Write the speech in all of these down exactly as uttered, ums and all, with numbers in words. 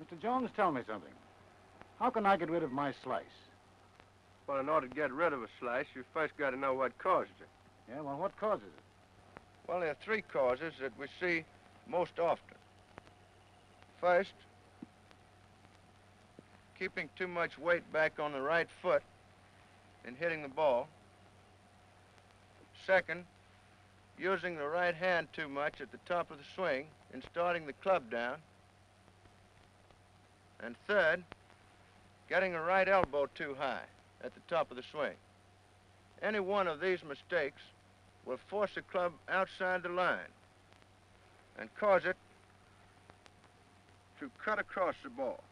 Mister Jones, tell me something. How can I get rid of my slice? Well, in order to get rid of a slice, you first got to know what causes it. Yeah, well, what causes it? Well, there are three causes that we see most often. First, keeping too much weight back on the right foot in hitting the ball. Second, using the right hand too much at the top of the swing in starting the club down. And third, getting the right elbow too high at the top of the swing. Any one of these mistakes will force the club outside the line and cause it to cut across the ball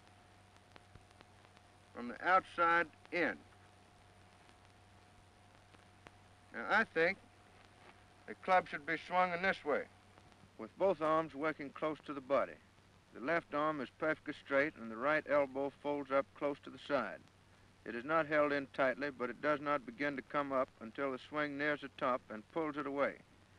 from the outside in. Now, I think the club should be swung in this way, with both arms working close to the body. The left arm is perfectly straight and the right elbow folds up close to the side. It is not held in tightly, but it does not begin to come up until the swing nears the top and pulls it away.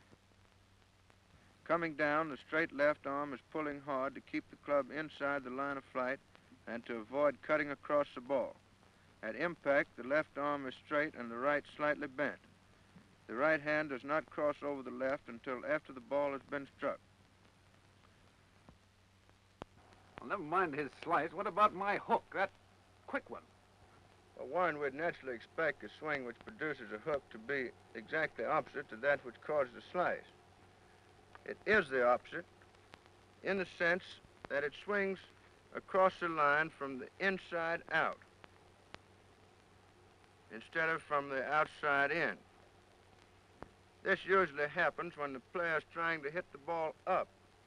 Coming down, the straight left arm is pulling hard to keep the club inside the line of flight and to avoid cutting across the ball. At impact, the left arm is straight and the right slightly bent. The right hand does not cross over the left until after the ball has been struck. Well, never mind his slice. What about my hook, that quick one? Well, Warren would naturally expect a swing which produces a hook to be exactly opposite to that which causes a slice. It is the opposite in the sense that it swings across the line from the inside out instead of from the outside in. This usually happens when the player is trying to hit the ball up.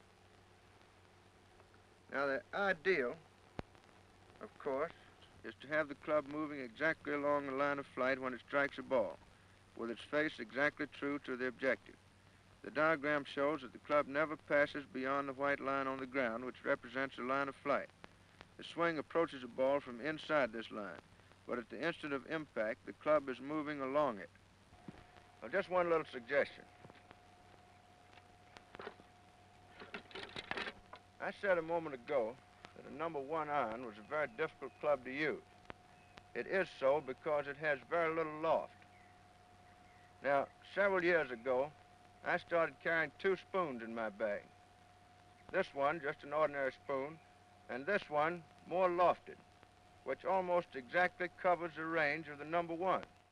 Now, the ideal, of course, is to have the club moving exactly along the line of flight when it strikes a ball, with its face exactly true to the objective. The diagram shows that the club never passes beyond the white line on the ground, which represents the line of flight. The swing approaches the ball from inside this line, but at the instant of impact, the club is moving along it. Well, just one little suggestion. I said a moment ago that a number one iron was a very difficult club to use. It is so because it has very little loft. Now, several years ago, I started carrying two spoons in my bag. This one, just an ordinary spoon, and this one, more lofted, which almost exactly covers the range of the number one.